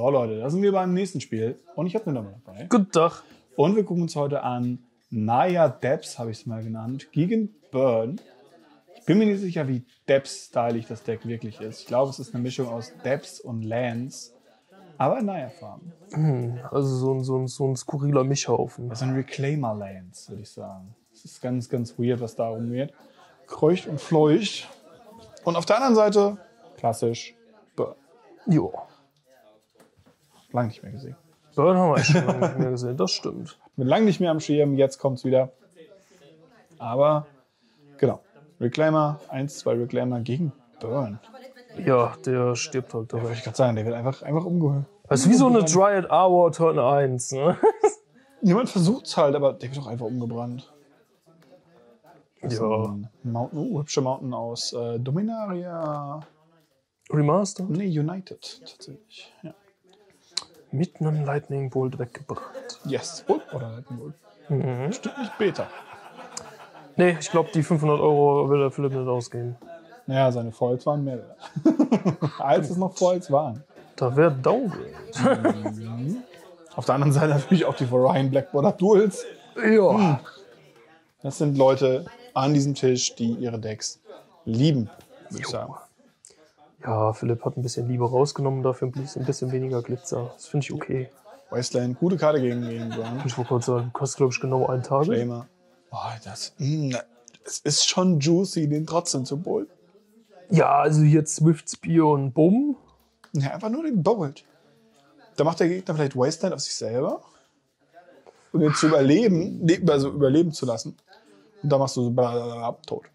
So Leute, da sind wir beim nächsten Spiel. Und ich habe eine Nummer dabei. Guten Tag. Und wir gucken uns heute an Naya Depths, habe ich es mal genannt, gegen Burn. Ich bin mir nicht sicher, wie Depths-stylig das Deck wirklich ist. Ich glaube, es ist eine Mischung aus Depths und Lands. Aber Naya-Farben. Also so ein skurriler Mischhaufen. Das sind Reclaimer-Lands, würde ich sagen. Es ist ganz, ganz weird, was da rumgeht. Kreucht und fleucht. Und auf der anderen Seite, klassisch, Burn. Jo. Lang nicht mehr gesehen. Burn haben wir echt schon lange nicht mehr gesehen, das stimmt. Mit lang nicht mehr am Schirm, jetzt kommt es wieder. Aber, genau. Reclaimer, 1-2 Reclaimer gegen Burn. Ja, der stirbt halt Da würde dabei. ich gerade sagen, der wird einfach umgehört. Das ist wie so eine Dryad Hour Turn 1, ne? Jemand versucht's halt, aber der wird doch einfach umgebrannt. Das ist Ja. ein Mountain, hübscher Mountain aus Dominaria. Remaster? Nee, United tatsächlich. Ja. Mit einem Lightning Bolt weggebrannt. Yes. Oder Lightning Bolt. Stimmt nicht Beta. Nee, ich glaube, die 500 € will der Philipp nicht ausgeben. Naja, seine Foils waren mehr wert. Als es noch Foils waren. Da wäre Downgrade. Auf der anderen Seite natürlich auch die Orion Blackboard Duels. Ja. Das sind Leute an diesem Tisch, die ihre Decks lieben, würde ich sagen. Ja, Philipp hat ein bisschen Liebe rausgenommen, dafür ein bisschen weniger Glitzer. Das finde ich okay. Wasteland, gute Karte gegen Burn. Ich wollte kurz sagen, kostet, glaube ich, genau einen Tag. Flamer. Oh, es ist schon juicy, den trotzdem zu bullen. Ja, also jetzt Swift Spear und Bumm. Ja, einfach nur den Bolt. Da macht der Gegner vielleicht Wasteland auf sich selber. Um den zu überleben, also überleben zu lassen. Und da machst du so tot.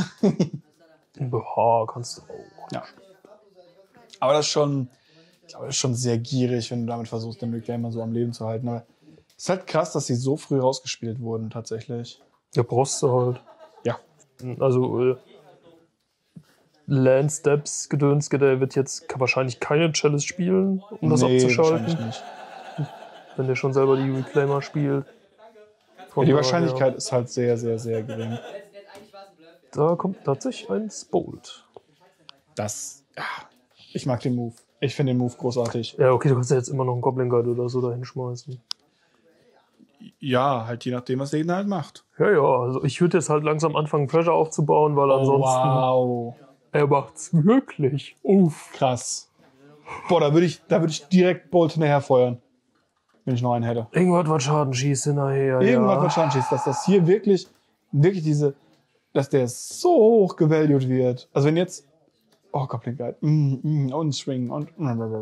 Ja, kannst du auch. Ja. Aber das ist schon, ich glaube, das ist schon sehr gierig, wenn du damit versuchst, den Reclaimer so am Leben zu halten. Aber es ist halt krass, dass sie so früh rausgespielt wurden, tatsächlich. Ja, brauchst du halt. Ja. Also, Land Steps Gedöns, der wird jetzt wahrscheinlich keine Chalice spielen, um das wahrscheinlich abzuschalten. nicht. Wenn der schon selber die Reclaimer spielt. Von Die daher, Wahrscheinlichkeit ist halt sehr, sehr, sehr gering. Da kommt tatsächlich ein Bolt. Das, ja, ich mag den Move. Ich finde den Move großartig. Ja, okay, du kannst ja jetzt immer noch einen Goblin Guide oder so da hinschmeißen. Ja, halt je nachdem, was der Gegner halt macht. Ja, ja, also ich würde jetzt halt langsam anfangen, Pressure aufzubauen, weil ansonsten. Wow. Er macht's wirklich. Uff. Krass. Boah, da würde ich direkt Bolt hinterher feuern. Wenn ich noch einen hätte. Irgendwas, was Schaden schießt hinterher. Irgendwas, ja. was Schaden schießt, dass das hier wirklich dass der so hoch gevalued wird. Also wenn jetzt, oh, Goblin Guide, und Swing und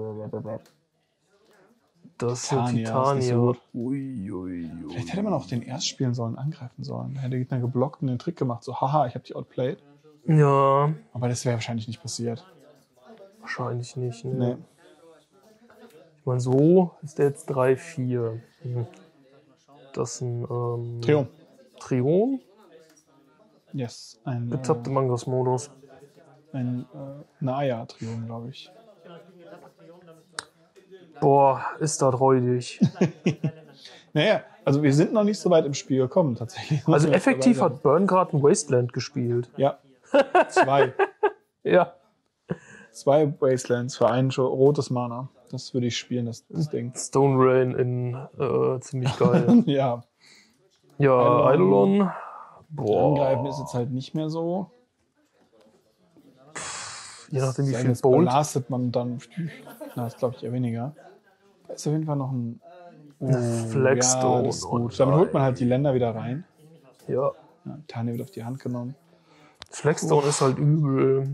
Das ist Titania, Titania. ist nicht so gut. Ui. Vielleicht hätte man auch den erst spielen sollen, angreifen sollen. Da hätte der Gegner geblockt und den Trick gemacht, so, haha, ich habe die outplayed. Ja, Aber das wäre wahrscheinlich nicht passiert. wahrscheinlich nicht. Ne? Nee. Ich meine, so ist der jetzt 3-4. Das ist ein Triumph. Trion. Yes. Ein Betappte Mangos-Modus. Naya-Triumph, glaube ich. Boah, ist das räudig. Naja, also wir sind noch nicht so weit im Spiel gekommen, tatsächlich. Also effektiv hat Burn gerade ein Wasteland gespielt. Ja. 2. Ja. 2 Wastelands für ein rotes Mana. Das würde ich spielen, das Ding. Stone Rain in ziemlich geil. Ja. Ja, Eidolon. Eidolon. Boah. Angreifen ist jetzt halt nicht mehr so. Je nachdem, wie Sagen viel jetzt Bolt. belastet man dann. Na, das glaube ich eher weniger. Da ist auf jeden Fall noch ein Flagstone. Ja, das ist gut. Damit holt man halt die Länder wieder rein. Ja. Ja, Tanja wird auf die Hand genommen. Flagstone ist halt übel.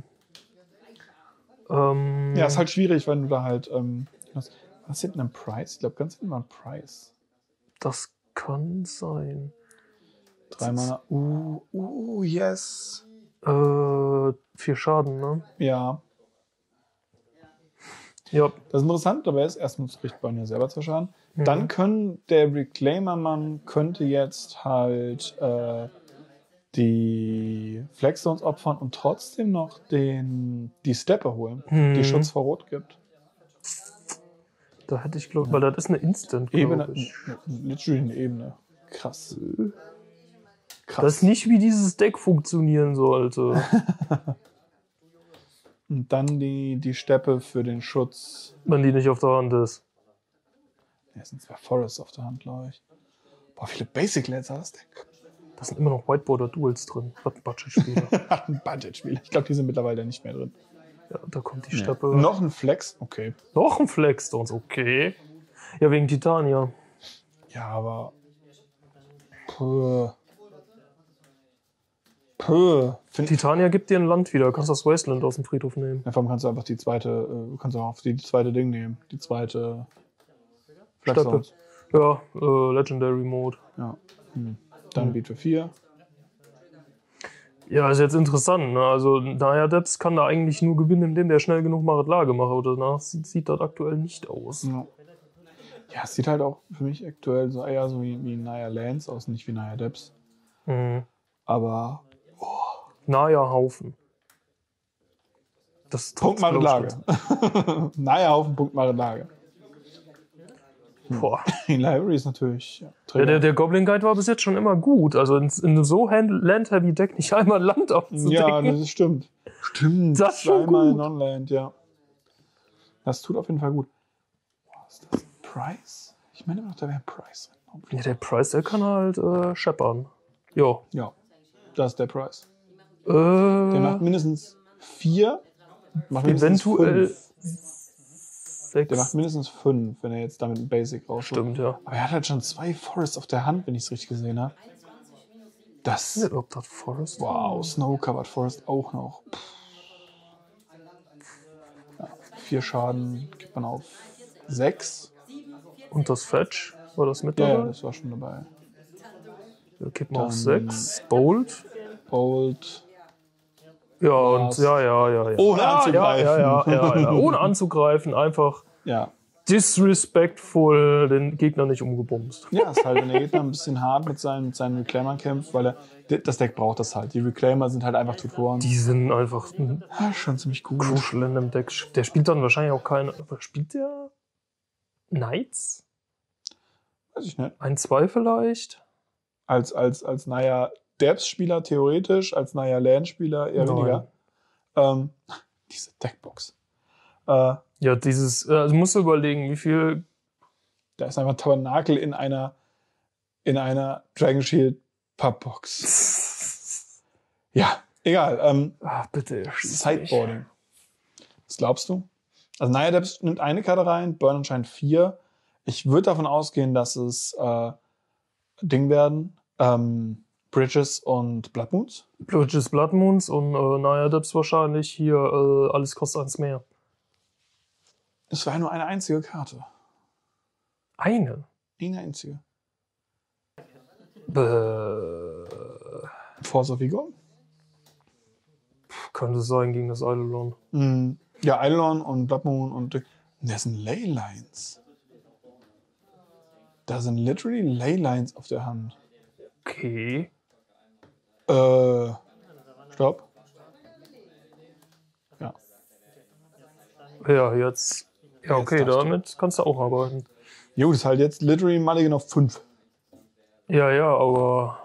Ja, ist halt schwierig, wenn du da halt. Was hinten ein Price? Ich glaube, ganz hinten war ein Price. Das kann sein. 3 Mana. Yes. 4 Schaden, ne? Ja. Ja. Das ist interessant, aber erstmal kriegt Burn ja selber 2 Schaden. Dann der Reclaimer-Mann könnte jetzt halt die Flagstones opfern und trotzdem noch die Steppe holen, die Schutz vor Rot gibt. Da hätte ich, glaube weil das ist eine Instant, Ebene, glaube ich. literally eine Ebene. Krass. Das ist nicht, wie dieses Deck funktionieren sollte. Und dann die Steppe für den Schutz. Wenn die nicht auf der Hand ist. Ne, es sind 2 Forests auf der Hand, glaube ich. Boah, viele Basic Lands hat das Deck. Da sind immer noch Whiteboarder Duels drin. Was ein Budget-Spieler. Hat ein Budget-Spiel. Ich glaube, die sind mittlerweile nicht mehr drin. Ja, da kommt die Nee. Steppe. Noch ein Flex, okay. Noch ein Flexstones, okay. Ja, wegen Titania. Ja, aber. Titania gibt dir ein Land wieder. Du kannst das Wasteland aus dem Friedhof nehmen. Ja, vor allem kannst du einfach die zweite, kannst du auch auf die zweite Ding nehmen. Die zweite Steppe. Flexstones. Ja, Legendary Mode. Ja. Dann Beat für 4. Ja, ist jetzt interessant. Ne? Also, Naya Depths kann da eigentlich nur gewinnen, indem der schnell genug Lage macht. Oder danach sieht das aktuell nicht aus. Ja, es sieht halt auch für mich aktuell so eher so wie Naya Lands aus, nicht wie Naya Depths. Mhm. Aber Naya Haufen. Das Punkt mache Lage. Naya Haufen, Punkt mache Lage. Boah. Die Library ist natürlich. Ja, der Goblin Guide war bis jetzt schon immer gut. Also in so Land-Heavy-Deck nicht einmal Land aufzudecken. Ja, das stimmt. Stimmt. Das ist schon zweimal gut. Non-Land, ja. Das tut auf jeden Fall gut. Boah, ist das ein Price? Ich meine immer noch, da wäre ein Price. Ja, der Price, der kann halt scheppern. Jo. Ja, das ist der Price. Der Der macht mindestens 4. Macht mindestens eventuell 5. 6. Der macht mindestens 5, wenn er jetzt damit ein Basic rausholt. Stimmt, ja. Aber er hat halt schon 2 Forests auf der Hand, wenn ich es richtig gesehen habe. Das. Ja, ob das Forest? Wow, Snow-Covered Forest auch noch. Ja, 4 Schaden gibt man auf 6. Und das Fetch? War das mit Ja, dabei? ja, das war schon dabei. Ja, kippen wir auf Dann- 6. Bold. Bold. Ja, Was? und ja. Ohne ja, anzugreifen. Ja. Ohne anzugreifen, einfach Ja. disrespectful den Gegner nicht umgebumst. Ja, ist halt, wenn der Gegner ein bisschen hart mit seinen Reclaimern kämpft, weil das Deck braucht das halt. Die Reclaimer sind halt einfach Tutoren. Die sind einfach ein Schon ziemlich gut. Crucial in dem Deck. Der spielt dann wahrscheinlich auch keine. Spielt der Knights? Weiß ich nicht. 1-2 vielleicht? Als Naya Depths-Spieler theoretisch, als Naya Land-Spieler eher Nein. weniger. Diese Deckbox. Da Ja, dieses. Also musst du überlegen, wie viel. ist einfach ein Tabernakel in einer Dragon Shield Pappbox. Ja, egal. Ach, bitte. schieß mich. Sideboarding. Was glaubst du? Also Naya Depths nimmt eine Karte rein, Burn anscheinend 4. Ich würde davon ausgehen, dass es Ding werden. Bridges und Blood Moons. Bridges Blood Moons und Naya Depths wahrscheinlich hier alles kostet 1 mehr. Es war ja nur eine einzige Karte. Eine? Eine einzige. Bäh. Force of Vigor. Könnte sein gegen das Eidolon. Ja, Eidolon und Blood Moon und das sind Leylines. Da sind literally Leylines auf der Hand. Okay. Stopp. Ja. Ja, jetzt. Ja, okay, Jetzt darfst du. damit kannst du auch arbeiten. Jo, das ist halt jetzt literally Mulligan auf 5. Ja, aber.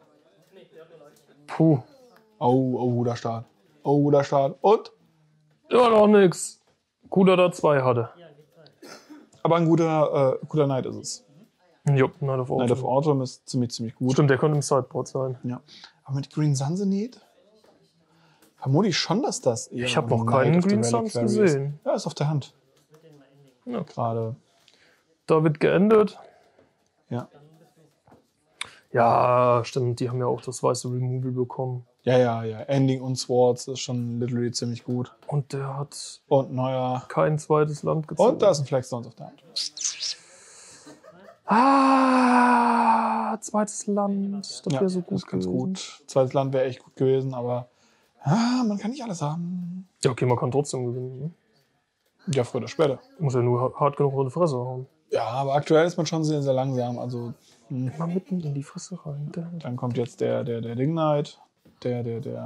Puh. Oh, guter Start. Oh, guter Start. Und? Ja, noch nix. Cooler da 2 hatte. Aber ein guter Knight ist es. Jupp, Night of Autumn. Knight of Autumn ist ziemlich gut. Stimmt, der könnte im Sideboard sein. Ja. Aber mit Green Sunsenit vermute ich schon, dass das eher Ich habe noch Knight keinen of the Green Relic Suns Fairy ist. gesehen. Ja, ist auf der Hand. Ja. Gerade. Da wird geendet. Ja. Ja, stimmt, die haben ja auch das weiße Removal bekommen. Ja. Ending und Swords ist schon literally ziemlich gut. Und der hat Und neuer. kein zweites Land gezogen. Und da ist ein Flagstones auf der Hand. Zweites Land. Das wäre so gut ist ganz gewesen. gut. Zweites Land wäre echt gut gewesen, aber man kann nicht alles haben. Ja, okay, man kann trotzdem gewinnen. Ne? Ja, früher oder später. Muss ja nur hart genug auf die Fresse hauen. Ja, aber aktuell ist man schon sehr, sehr langsam. Also Mal mitten in die Fresse rein. dann kommt jetzt der Ding Knight, der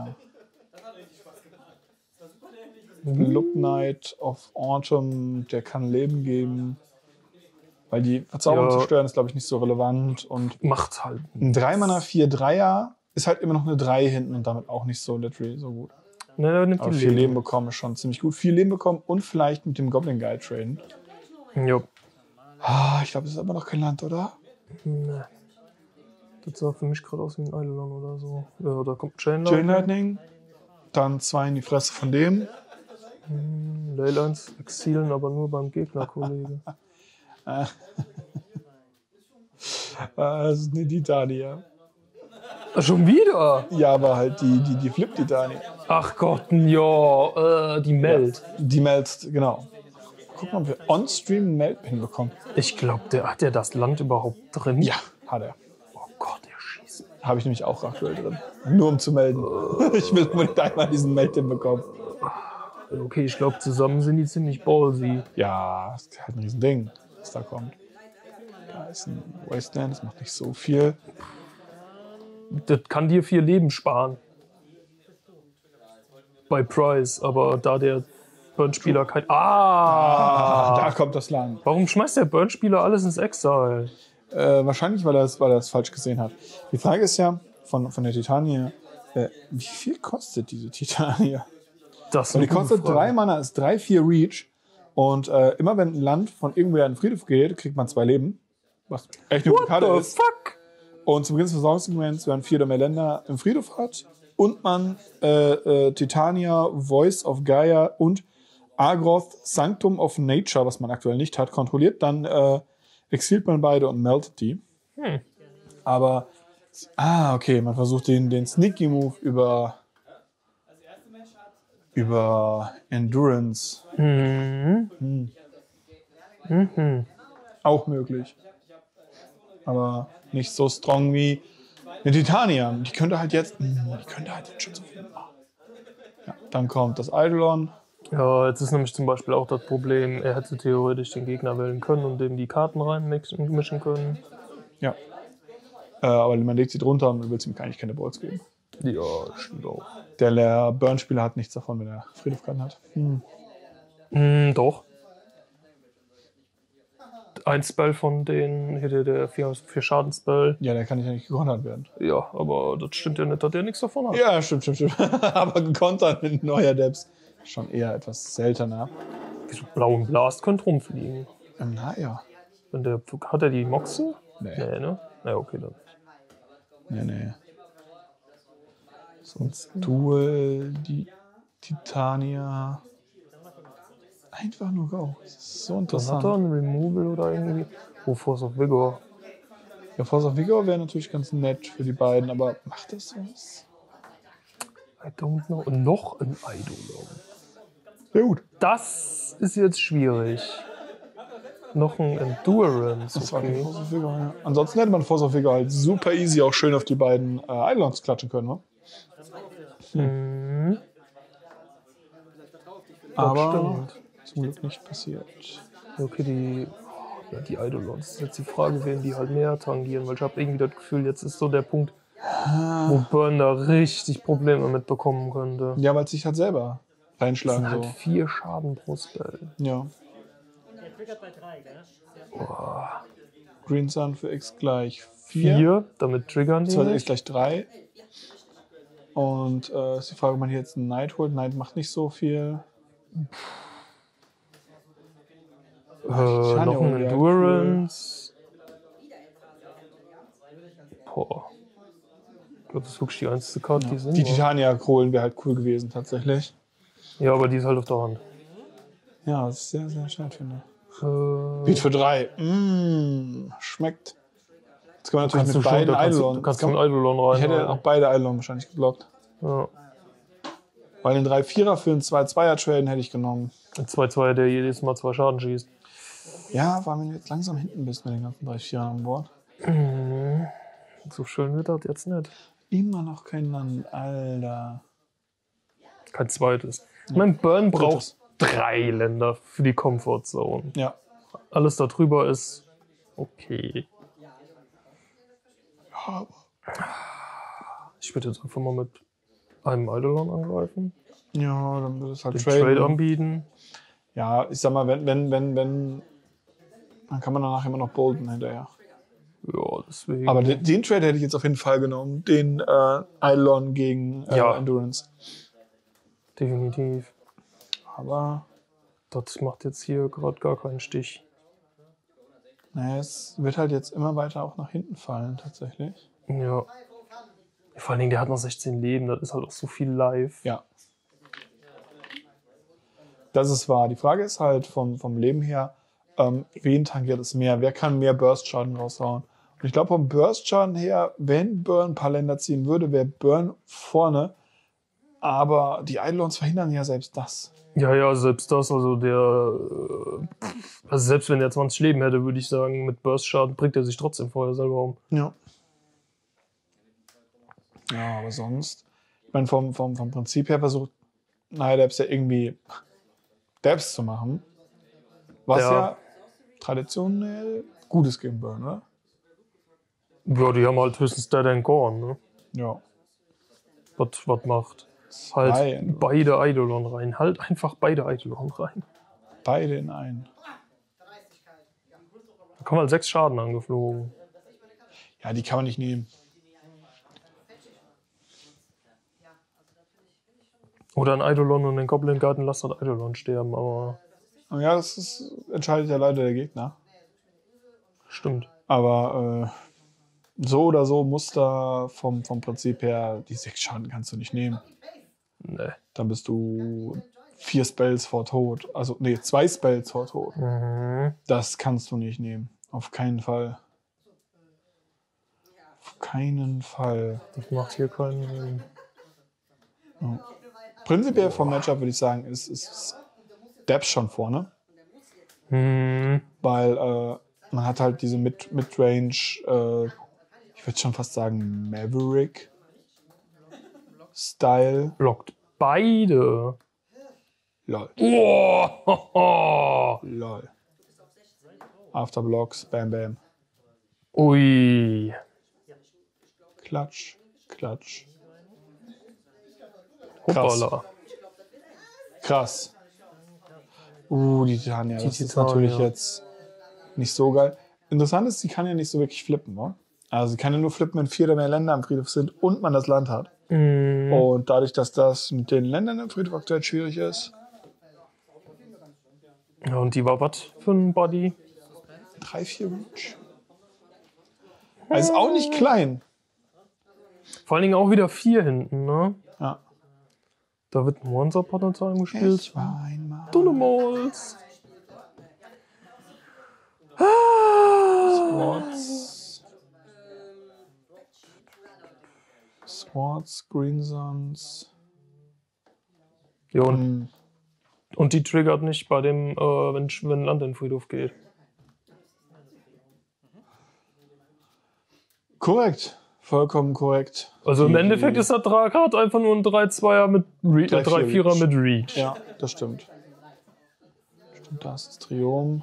Look Knight of Autumn, der kann Leben geben. Weil die Verzauberung Ja. zerstören ist, glaube ich, nicht so relevant. Und Macht halt. ein 3-Mana 4-3er ist halt immer noch eine 3 hinten und damit auch nicht so literally so gut. Ne, der nimmt Aber die 4 Leben Leben. bekommen ist schon ziemlich gut. 4 Leben bekommen und vielleicht mit dem Goblin Guide traden. Jupp. Ich glaube, das ist aber noch kein Land, oder? Ne. Das sah für mich gerade aus wie ein Eidolon oder so. Ja, da kommt Chain Chain Lightning. Lightning. Dann 2 in die Fresse von dem. Leylines exilen aber nur beim Gegner, Kollege. Das ist eine Titania. Schon wieder? Ja, aber halt die Flip-Titania. Ach Gott, ja, die Meld. Die melzt, genau. Guck mal, ob wir on-stream Meld hinbekommen. Ich glaube, hat der das Land überhaupt drin? Ja, hat er. Oh Gott, der schießt. Habe ich nämlich auch aktuell drin. Nur um zu melden. Ich will unbedingt einmal diesen Meld hinbekommen. Okay, ich glaube, zusammen sind die ziemlich ballsy. Ja, das ist halt ein Riesending, was da kommt. Da ist ein Wasteland, das macht nicht so viel. Das kann dir 4 Leben sparen. Bei Price, aber da der Burn-Spieler kein... Da kommt das Land. Warum schmeißt der Burn-Spieler alles ins Exile? Wahrscheinlich, weil er es falsch gesehen hat. Die Frage ist ja, von der Titania, wie viel kostet diese Titania? Das Und die kostet 3 Mana, ist 3/4 Reach. Und immer wenn ein Land von irgendwer in den Friedhof geht, kriegt man 2 Leben. Was echt eine gute Karte What the ist. fuck? Und zum Beginn des Versorgungsmoments, wenn man 4 oder mehr Länder im Friedhof hat und man Titania, Voice of Gaia und Agroth, Sanctum of Nature, was man aktuell nicht hat, kontrolliert, dann exiliert man beide und meldet die. Aber, okay, man versucht den Sneaky Move über Endurance. Auch möglich. Aber nicht so strong wie eine Titania. Die könnte halt jetzt schon so viel machen. Ja, dann kommt das Eidolon. Ja, jetzt ist nämlich zum Beispiel auch das Problem, er hätte theoretisch den Gegner wählen können und dem die Karten reinmischen können. Ja. Aber man legt sie drunter und will ihm eigentlich keine Balls geben. Ja, stimmt auch. Der Burn-Spieler hat nichts davon, wenn er Friedhofkarten hat. Doch. Ein Spell von denen, hier der 4 Schadenspell. Ja, der kann ja nicht gekontert werden. Ja, aber das stimmt ja nicht, dass der nichts davon hat. Ja, stimmt. Aber gekontert mit neuer Depths schon eher etwas seltener. Wieso blauen Blast könnte rumfliegen? Naja. Hat er die Moxe? Nee. Nee, ne? Na, okay, dann. Nee. Sonst Duel, die Titania. Einfach nur Go. Das ist so Dann interessant. hat er ein Removal oder irgendwie. Oh, Force of Vigor. Ja, Force of Vigor wäre natürlich ganz nett für die beiden, aber macht das was? I don't know. Und noch ein Eidolon. Ja, gut. Das ist jetzt schwierig. Noch ein Endurance. Das war kein Okay. Force of Vigor, ja. Ansonsten hätte man Force of Vigor halt super easy auch schön auf die beiden Eidolons klatschen können, ne? Aber zum Glück nicht passiert. Okay, die Eidolons. Das ist jetzt die Frage, wen die halt mehr tangieren, weil ich habe irgendwie das Gefühl, jetzt ist so der Punkt, wo Burn da richtig Probleme mitbekommen könnte. Ja, weil es sich halt selber Das reinschlagen sind halt so. 4 Schaden pro Spell. Ja. Green Sun für X gleich 4. 4, damit triggern die Das heißt X nicht. gleich 3. Und ist die Frage, ob man hier jetzt einen Knight holt. Knight macht nicht so viel. Noch ein Endurance. Boah. Ich glaube, das ist wirklich die einzige Karte, die Sinn Die macht. Titania holen wäre halt cool gewesen, tatsächlich. Ja, aber die ist halt auf der Hand. Ja, das ist sehr, sehr schade, finde ich. Äh, Beat für 3. Schmeckt. Jetzt kann man natürlich mit beiden da kannst Eidolon. du einen Eidolon rein. Ich hätte auch beide Eidolon wahrscheinlich geblockt. Ja. Weil den 3-4er für einen 2-2er-Traden hätte ich genommen. Ein 2-2, der jedes Mal 2 Schaden schießt. Ja, vor allem wenn du jetzt langsam hinten bist mit den ganzen 3-4ern an Bord. So schön wird das jetzt nicht. Immer noch kein Land, Alter. Kein zweites. Mein Burn braucht Drittes. 3 Länder für die Comfort Zone. Ja. Alles darüber ist okay. Aber Ich würde jetzt einfach mal mit einem Eidolon angreifen. ja, dann wird es halt Den traden. Trade anbieten. Ja, ich sag mal, wenn, dann kann man danach immer noch bolden hinterher. Ja, deswegen. Aber den Trade hätte ich jetzt auf jeden Fall genommen. Den Eidolon gegen Ja. Endurance. Definitiv. Aber Das macht jetzt hier gerade gar keinen Stich. Naja, es wird halt jetzt immer weiter auch nach hinten fallen, tatsächlich. Ja. Vor allen Dingen, der hat noch 16 Leben, das ist halt auch so viel live. Ja. Das ist wahr. Die Frage ist halt vom Leben her, wen tangiert es mehr? Wer kann mehr Burst-Schaden raushauen? Und ich glaube, vom Burst-Schaden her, wenn Burn ein paar Länder ziehen würde, wäre Burn vorne. Aber die Eidolons verhindern ja selbst das. Ja, selbst das, also also selbst wenn er 20 Leben hätte, würde ich sagen, mit Burst-Schaden bringt er sich trotzdem vorher selber um. Ja. Ja, aber sonst, ich meine, vom Prinzip her versucht Debs ja irgendwie Debs zu machen. Was ja traditionell gut ist gegen Burn, oder? Ja, die haben halt höchstens Dead and Gone, ne? Ja. Was macht? Zwei. Halt beide Eidolon rein. Halt einfach beide Eidolon rein. Beide in einen. Da kommen halt 6 Schaden angeflogen. Ja, die kann man nicht nehmen. Oder ein Eidolon und den Goblin Garden lasst das Eidolon sterben, aber. Ja, entscheidet ja leider der Gegner. Stimmt. Aber so oder so muss da vom Prinzip her, die 6 Schaden kannst du nicht nehmen. Nee. Dann bist du 4 Spells vor Tod. Also, 2 Spells vor Tod. Mhm. Das kannst du nicht nehmen. Auf keinen Fall. Auf keinen Fall. Das macht hier keinen Sinn. Ja. Prinzipiell vom Matchup würde ich sagen, ist Debs schon vorne. Weil man hat halt diese Midrange, ich würde schon fast sagen Maverick-Style. Blockt beide. Lol. Oh. Lol. Afterblocks, bam bam. Ui. Klatsch, klatsch. Hoppala. Krass. Die Titania. Das ist Titania. natürlich jetzt nicht so geil. Interessant ist, sie kann ja nicht so wirklich flippen, ne? Also sie kann ja nur flippen, wenn 4 oder mehr Länder am Friedhof sind und man das Land hat. Und dadurch, dass das mit den Ländern im Friedhof aktuell schwierig ist. Ja, und die war was für ein Body? 3-4 Reach. Also ist auch nicht klein. Vor allen Dingen auch wieder 4 hinten, ne? Ja. Da wird ein One-Shot-Potenzial gespielt. Ich war einmal. Dunnemols. Swords, Green Suns. Ja, und die triggert nicht bei dem, wenn Land in den Friedhof geht. Korrekt. Vollkommen korrekt. Also im Endeffekt ist das Drakat einfach nur ein 3-2er mit 3-4er mit Reach. Ja, das stimmt. Stimmt, da ist das Triumph.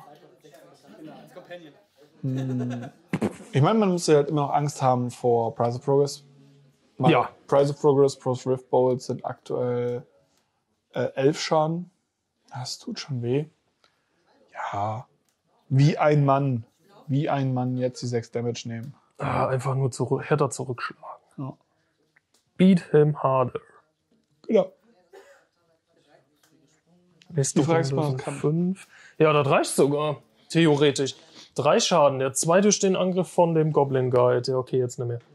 Ich meine, man muss ja halt immer noch Angst haben vor Price of Progress. Ja. Price of Progress plus Rift Bolts sind aktuell 11 Schaden. Das tut schon weh. Ja. Wie ein Mann jetzt die 6 Damage nehmen. Einfach nur härter zurückschlagen. Ja. Beat him harder. Genau. Nächste Die Frage ist, Runde was sind kann. 5. Ja, das reicht sogar. Theoretisch. 3 Schaden. Der zweite durch den Angriff von dem Goblin Guide. Ja, okay, jetzt nicht mehr.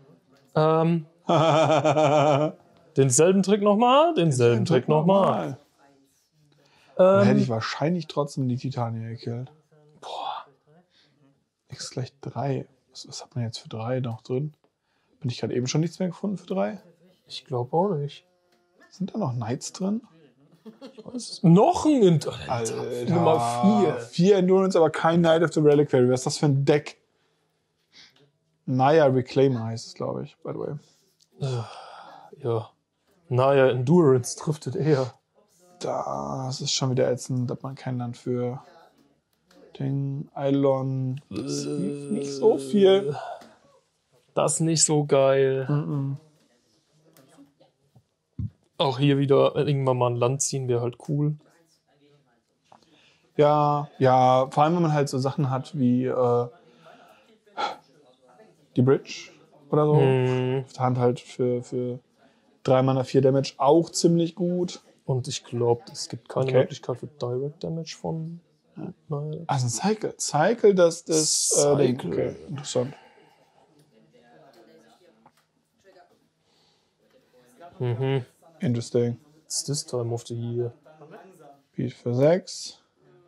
Denselben Trick nochmal. Denselben Trick nochmal. Dann hätte ich wahrscheinlich trotzdem die Titania gekillt. Boah. X gleich 3. Was hat man jetzt für 3 noch drin? Bin ich gerade eben schon nichts mehr gefunden für 3? Ich glaube auch nicht. Sind da noch Knights drin? Noch ein Alter. Nummer 4. 4 Endurance, aber kein Knight of the Reliquary. Was ist das für ein Deck? Naya Reclaimer heißt es, glaube ich, by the way. Ja. Naja, Endurance trifft es eher. Das ist schon wieder ätzend, dass man kein Land für den Eidolon. Nicht so viel. Das ist nicht so geil. Auch hier wieder irgendwann mal ein Land ziehen wäre halt cool. Ja, vor allem wenn man halt so Sachen hat wie die Bridge oder so. Auf der Hand halt für 3 Mana 4 Damage auch ziemlich gut. Und ich glaube, es gibt keine Möglichkeit für Direct Damage von Naja. Also ein Cycle. Cycle, das ist Ding. Cycle. Okay, interessant. Interesting. It's this time of the year. Beat für 6.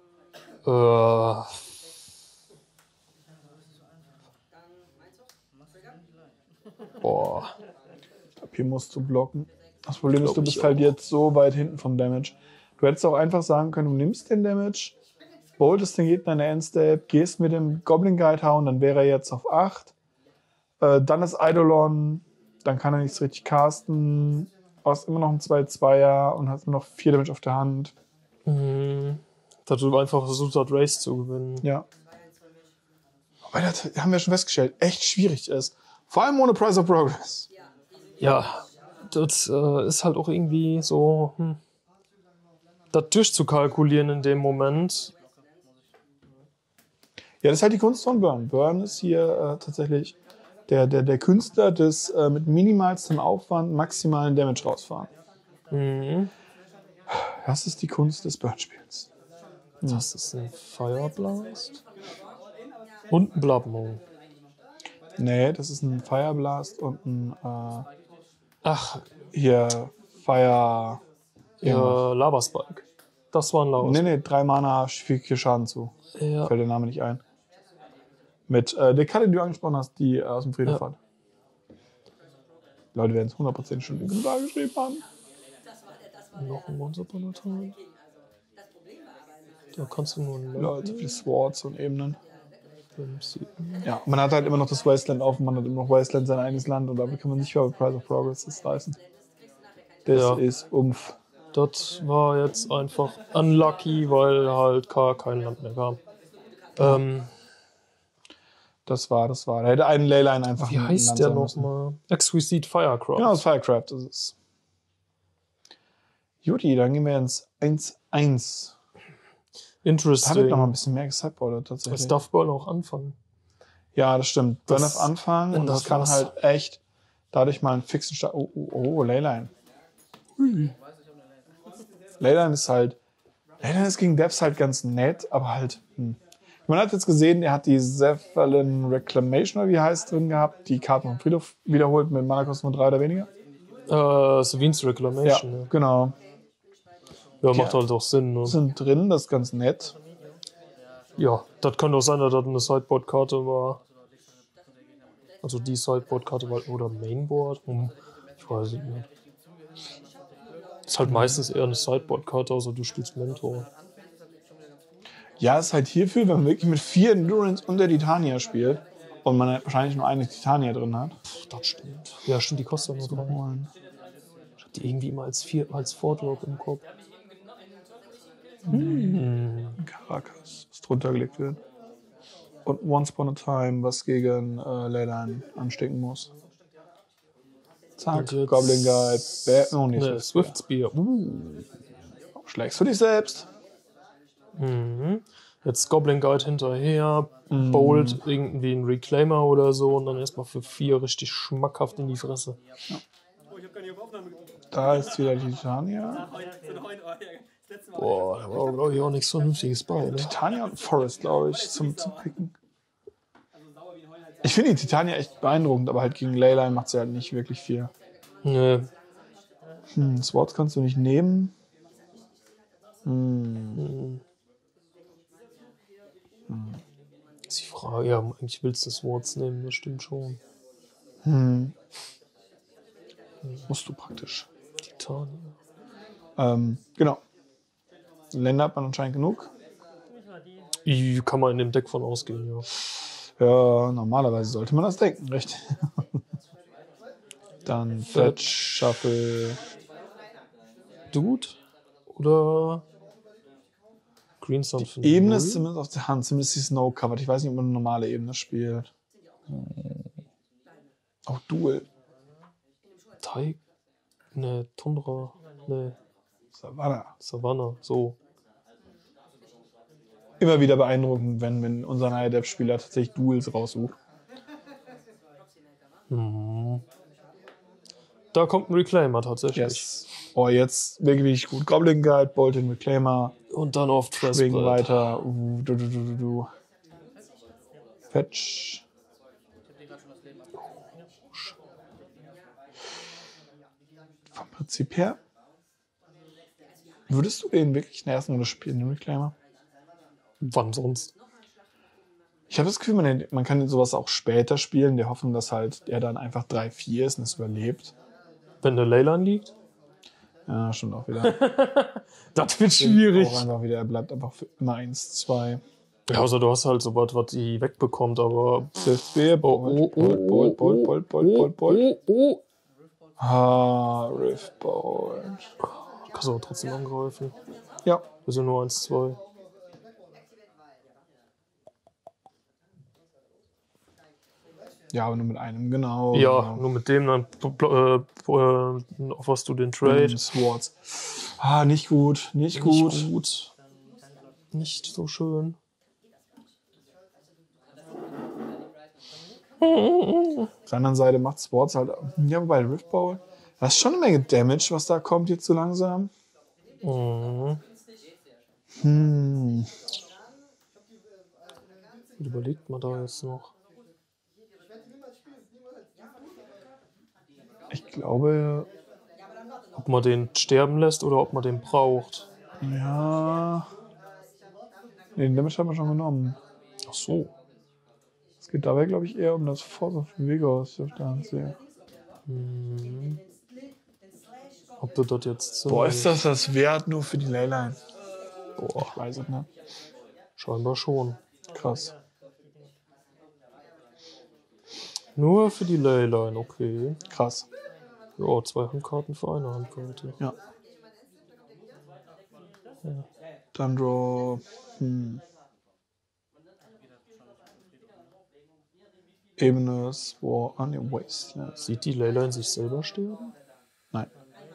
Boah. Ich glaube, hier musst du blocken. Das Problem ist, du Glaub bist ich halt auch. jetzt so weit hinten vom Damage. Du hättest auch einfach sagen können, du nimmst den Damage, boltest den Gegner in der Endstep, gehst mit dem Goblin Guide hauen, dann wäre er jetzt auf 8. Dann ist Eidolon, dann kann er nichts richtig casten. Hast immer noch ein 2-2er und hast immer noch 4 Damage auf der Hand. Dass du einfach versucht hast, Race zu gewinnen. Ja. Wobei das, haben wir schon festgestellt, echt schwierig ist. Vor allem ohne Price of Progress. Ja, das ist halt auch irgendwie so, das durchzukalkulieren in dem Moment. Ja, das ist halt die Kunst von Burn. Burn ist hier tatsächlich der Künstler des mit minimalstem Aufwand maximalen Damage rausfahren. Das ist die Kunst des Burn-Spiels. Das ist ein Fireblast. Und ein Blabmo. Nee, das ist ein Fireblast und ein Ach, hier Fire... ja, Lavaspike. Das war ein Lavaspike. Nee, 3 Mana, 4 Schaden zu. Ja. Fällt der Name nicht ein. Mit der Karte, die du angesprochen hast, die aus dem Friedhof Ja. hat. Die Leute werden es 100% schon in den Kommentar geschrieben haben. Noch ein Once Upon a Time. Da kannst du nur einen Leute, viele Swords und Ebenen. MC. Ja, man hat halt immer noch das Wasteland auf, man hat immer noch Wasteland sein eigenes Land und damit kann man nicht über Price of Progress das reißen. Das Ja. ist Umf. Das war jetzt einfach unlucky, weil halt kein Land mehr kam. Das war. Da hätte ein Leyline einfach Wie ein heißt Land der sein müssen. nochmal? Exquisite Firecraft. Genau, das Firecraft ist es. Juti, dann gehen wir ins 1-1. Da wird Interesting. noch mal ein bisschen mehr gesideboardet tatsächlich. Es darf Burn auch anfangen. Ja, das stimmt. Burn Das- auf Anfang und das das kann war's. halt echt dadurch mal einen fixen Start. Oh, Leyline. Leyline ist halt. Leyline ist gegen Depths halt ganz nett, aber halt. Man hat jetzt gesehen, er hat die Zephalin Reclamation, oder wie heißt drin gehabt, die Karten vom Friedhof wiederholt mit Mana-Kosten von 3 oder weniger. Savines Ja, Reclamation. Ja, genau. ja macht halt auch Sinn. Ne? Sind drin, das ist ganz nett. Ja, das kann doch sein, dass das eine Sideboard-Karte war. Also die Sideboard-Karte war oder Mainboard. Ich weiß es nicht. Ist halt meistens eher eine Sideboard-Karte, außer du spielst Mentor. Ja, ist halt hierfür, wenn man wirklich mit 4 Endurance und der Titania spielt und man halt wahrscheinlich nur eine Titania drin hat. Das stimmt. Ja, stimmt, die kostet nur 3. Ich hab die irgendwie immer als 4-Drop im Kopf. Caracas, was drunter gelegt wird. Und Once Upon a Time, was gegen Leyline anstecken muss. Zack, Und jetzt- Goblin Guide, oh nee, Ne, Swift Spear. Schlägst du dich selbst? Jetzt Goblin Guide hinterher, Bolt irgendwie ein Reclaimer oder so und dann erstmal für 4 richtig schmackhaft in die Fresse. Da ist wieder die Titania. Boah, da war glaube ich auch nichts Vernünftiges bei. Ne? Titania und Forest, glaube ich, zum Picken. Ich finde die Titania echt beeindruckend, aber halt gegen Leyline macht sie halt nicht wirklich viel. Ne, Swords kannst du nicht nehmen. ist die Frage. Ja, eigentlich willst du Swords nehmen, das stimmt schon. Musst du praktisch. Titania. Genau. Länder hat man anscheinend genug. Kann man in dem Deck von ausgehen, ja. Ja, normalerweise sollte man das denken, richtig. Dann Fetch, Shuffle. Dude? Oder Green Sun für Ebene 0? ist zumindest auf der Hand, zumindest die Snow covered. Ich weiß nicht, ob man eine normale Ebene spielt. Auch Duel. Teig? Ne, Tundra. Ne, Savannah. Savannah. So. Immer wieder beeindruckend, wenn unser Naya-Dev-Spieler tatsächlich Duels raussucht. Da kommt ein Reclaimer tatsächlich. Yes. Oh, jetzt wirklich gut. Goblin Guide, Bolt in Reclaimer. Und dann auf Schwing Pressbrett. weiter. Du. Fetch. Vom Prinzip her. Würdest du den wirklich in der ersten Runde spielen, den Reclaimer? Wann sonst? Ich habe das Gefühl, man kann sowas auch später spielen, der Hoffnung, dass halt er dann einfach 3-4 ist und es überlebt. Wenn der Leyline liegt? Ja, stimmt auch wieder. Das wird schwierig. Auch einfach wieder, er bleibt einfach für immer 1-2. Ja, also du hast halt so was die wegbekommt, aber... Silphspear, Bolt. Riftbolt. Kannst du aber trotzdem angreifen. Ja. Das sind nur 1-2. Ja, aber nur mit einem, genau. Ja, nur mit dem dann offerst du den Trade. Swords. Nicht gut. Nicht gut. Nicht so schön. Auf der anderen Seite macht Swords halt. Ja, wobei Riftbowl. Das ist schon eine Menge Damage, was da kommt jetzt so langsam. Wie überlegt man da jetzt noch? Ich glaube, Ob man den sterben lässt oder ob man den braucht. ja. Nee, den Damage haben wir schon genommen. Ach so. Es geht dabei, glaube ich, eher um das Force of Vigor, auf der Hand sehe. Ob du das jetzt... Boah, ist das wert nur für die Leyline? Boah, Ich weiß es nicht. scheinbar schon. Krass. Nur für die Leyline, okay. Krass. Ja, 2 Handkarten für eine Handkarte. Ja. Dann Draw. Ebene, Sword, Wasteland. Sieht die Leyline sich selber sterben? Nein.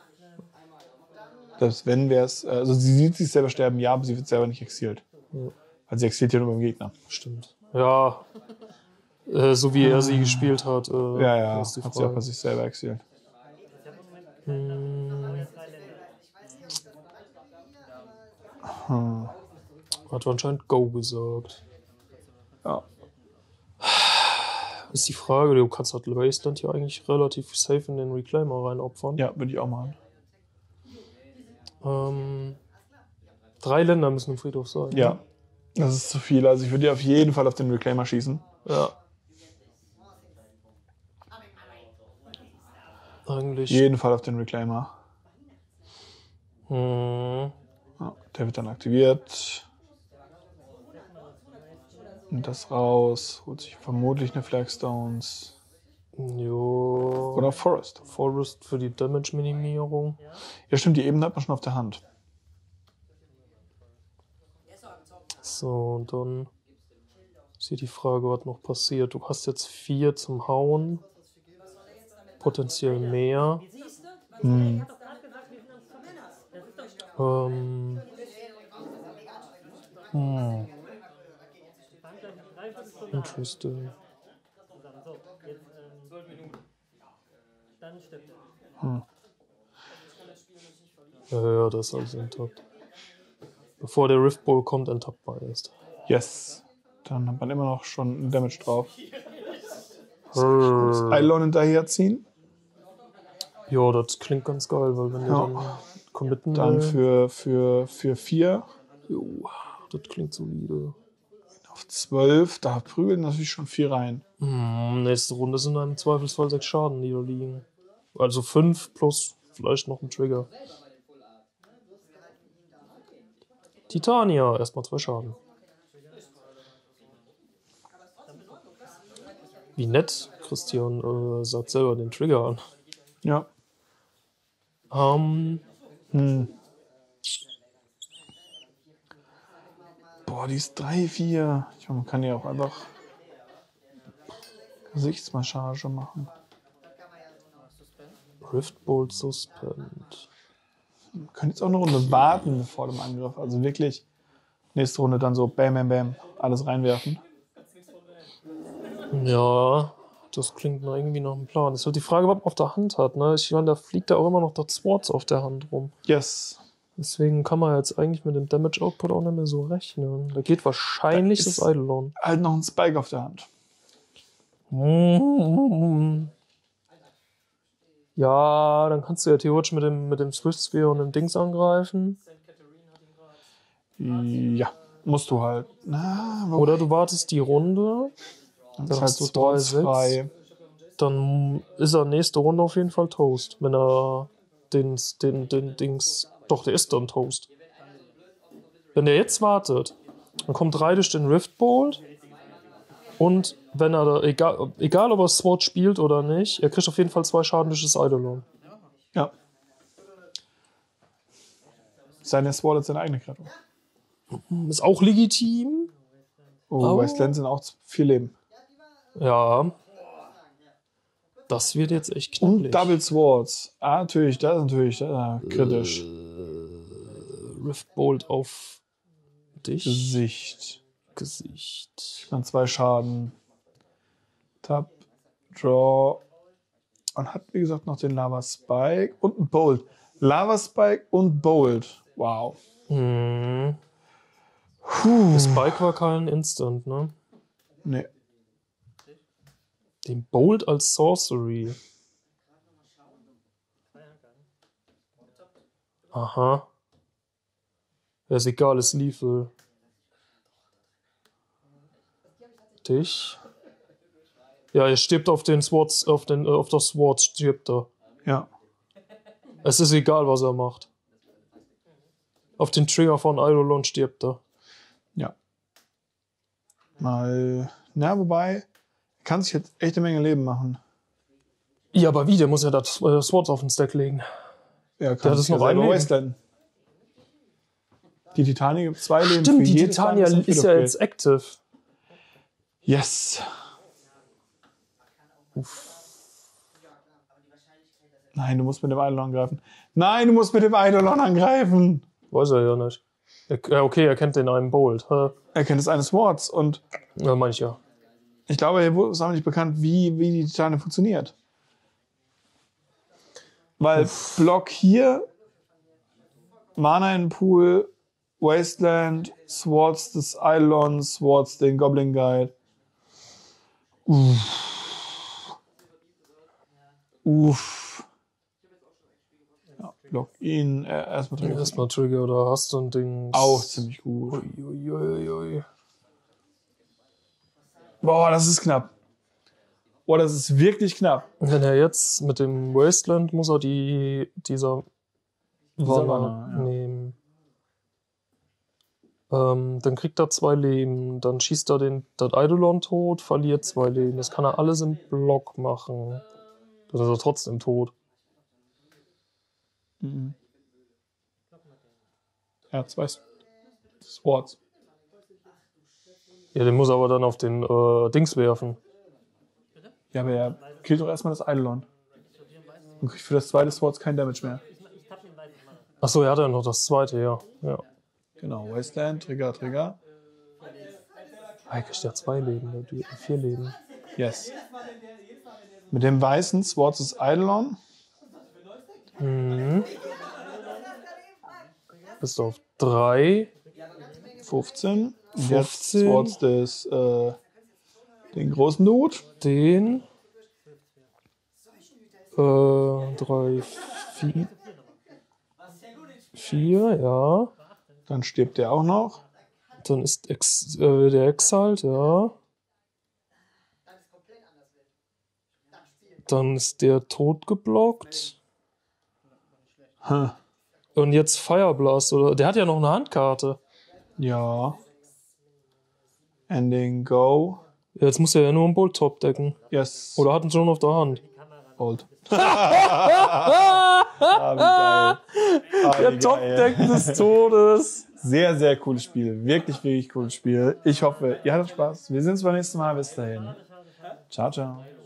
Selbst wenn wär's, also sie sieht sich selber sterben, ja, aber sie wird selber nicht exiliert. Ja. Weil sie exiliert ja nur beim Gegner. Stimmt. Ja. So wie er sie gespielt hat. Ja, ist die hat sie auch bei Frage. sich selber exiliert. Hat anscheinend Go gesagt. Ja. Ist die Frage, du kannst halt Wasteland hier eigentlich relativ safe in den Reclaimer reinopfern. Ja, würde ich auch machen. 3 Länder müssen im Friedhof sein. Ja. Das ist zu viel. Also ich würde auf jeden Fall auf den Reclaimer schießen. Ja. Eigentlich. Jeden Fall auf den Reclaimer. Hm. Ja, der wird dann aktiviert. Und das raus. Holt sich vermutlich eine Flagstones. Jo. Oder Forest. Forest für die Damage-Minimierung. Ja, stimmt, die Ebene hat man schon auf der Hand. So, und dann ist hier die Frage, was noch passiert. Du hast jetzt 4 zum Hauen. Potenziell mehr. Interesting. Ja, das ist alles intakt. Bevor der Rift Bowl kommt, enttappbar ist. Yes. Dann hat man immer noch schon einen Damage drauf. Das Eilon hinterher ziehen. Ja, das klingt ganz geil, weil wenn ihr dann committen Dann will, für 4 jo, das klingt solide. auf 12. Da prügeln natürlich schon 4 rein. Nächste Runde sind dann im Zweifelsfall 6 Schaden, die da liegen. Also 5 plus vielleicht noch ein Trigger. Titania, erstmal 2 Schaden. Wie nett, Christian sagt selber den Trigger an. Ja. Boah, die ist 3-4. Ich meine, man kann ja auch einfach Gesichtsmassage machen. Riftbolt Suspend. Man kann jetzt auch eine Runde warten vor dem Angriff. Also wirklich nächste Runde dann so bam, bam, bam, alles reinwerfen. Ja, das klingt noch irgendwie nach einem Plan. Das ist halt die Frage, was man auf der Hand hat. Ne? Ich meine, da fliegt ja auch immer noch der Swords auf der Hand rum. Yes. Deswegen kann man jetzt eigentlich mit dem Damage Output auch nicht mehr so rechnen. Da geht wahrscheinlich Da ist das Eidolon. Halt noch ein Spike auf der Hand. Ja, dann kannst du ja theoretisch mit dem Swift Sphere und dem Dings angreifen. Ja, musst du halt. Na, Oder du wartest die Runde. dann dann ist hast halt du Swords 3-6. frei. Dann ist er nächste Runde auf jeden Fall Toast. Wenn er den Dings. Doch, der ist dann Toast. Wenn der jetzt wartet, dann kommt 3 durch den Riftbolt. Und wenn er da, egal ob er Sword spielt oder nicht, er kriegt auf jeden Fall 2 Schaden durch das Eidolon. Ja. Seine Sword hat seine eigene Kreatur. Ist auch legitim. Oh, Wasteland sind auch 4 Leben. Ja. Das wird jetzt echt Und knackig. Double Swords. Ah, natürlich, das ist natürlich kritisch. Riftbolt auf dich. Gesicht. Gesicht. 2 Schaden. Tap, Draw. Und hat, wie gesagt, noch den Lava Spike und ein Bolt. Lava Spike und Bolt. Wow. Mhm. Der Spike war kein Instant, ne? Nee. Den Bolt als Sorcery. Aha. Ja, ist egal, ist lethal. Dich. Ja, er stirbt auf den Swords, auf das Sword stirbt er. Ja. Es ist egal, was er macht. Auf den Trigger von Eidolon stirbt er. Ja. Mal. Na, wobei, er kann sich jetzt echt eine Menge Leben machen. Ja, aber wie? Der muss ja das Swords auf den Stack legen. Ja, Der hat es noch ein Leben. Wasteland. Die Titania gibt 2 Leben. Stimmt, für die jedes Titania Land, das ist ja jetzt active. Yes. Nein, du musst mit dem Eidolon angreifen. Nein, du musst mit dem Eidolon angreifen. Weiß er ja nicht. Ja, okay, er kennt den einen Bolt. Er kennt es eines Swords und Ja, meine ich ja. ich glaube, hier ist auch nicht bekannt, wie die Titania funktioniert. Weil Block hier, Mana in den Pool, Wasteland, Swords des Eidolons, Swords den Goblin Guide. Uff. Ja, Block ihn, erstmal Trigger. Erstmal Trigger oder hast du ein Ding. Auch ziemlich gut. Uiuiui. Boah, das ist knapp. Boah, das ist wirklich knapp. Wenn er jetzt mit dem Wasteland muss er dieser Wanne Wanne, ja. nehmen. Dann kriegt er 2 Leben. Dann schießt er das Eidolon tot, verliert 2 Leben. Das kann er alles im Block machen. Dann ist er trotzdem tot. Er hat 2 Swords. Ja, den muss er aber dann auf den Dings werfen. Ja, aber er killt doch erstmal das Eidolon. Und kriegt für das zweite Swords kein Damage mehr. Achso, er hat ja noch das zweite, ja. Genau, Wasteland, Trigger. Er kriegt ja 2 Leben, 4 Leben. Yes. Mit dem weißen Swords des Eidolon. Bist du auf 3. 15. Und 15. jetzt Swords des den großen Dude. Den. 3, 4, ja. Dann stirbt der auch noch. Dann ist der Exalt, ja. Dann ist der tot geblockt. Und jetzt Fireblast, oder? Der hat ja noch eine Handkarte. Ja. Ending Go. Jetzt muss er ja nur einen Bolt top decken. Yes. Oder hat ihn schon auf der Hand. Bolt. Wie geil. Der Top-Deck des Todes. Sehr, sehr cooles Spiel. Wirklich, wirklich cooles Spiel. Ich hoffe, ihr hattet Spaß. Wir sehen uns beim nächsten Mal. Bis dahin. Ciao, ciao.